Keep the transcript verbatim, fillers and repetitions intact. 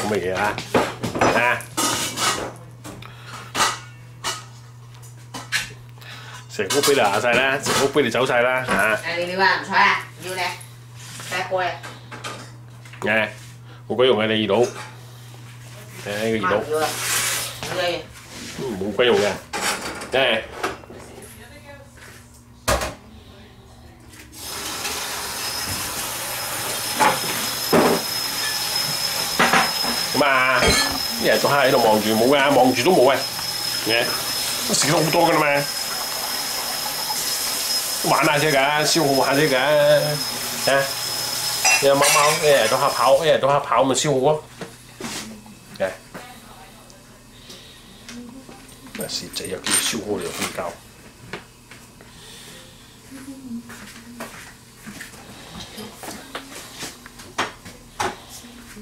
咁嘅嘢啊！啊！成屋俾你牙晒啦，成屋俾你走晒啦嚇！ 誒你話唔睬啊？唔要你，快過嚟！ 誒，冇鬼用嘅你耳佬，誒呢個耳佬， 要啊，唔要嘢。 冇鬼用嘅，誒。咁啊！一日到黑喺度望住冇㗎，望住都冇嘅，嘅都食咗好多㗎啦嘛，玩下啫㗎，消耗下啫㗎，啊！你有貓貓一日到黑跑，一日到黑跑咪消耗咯，嘅，嗱蝕仔又叫消耗你又瞓覺。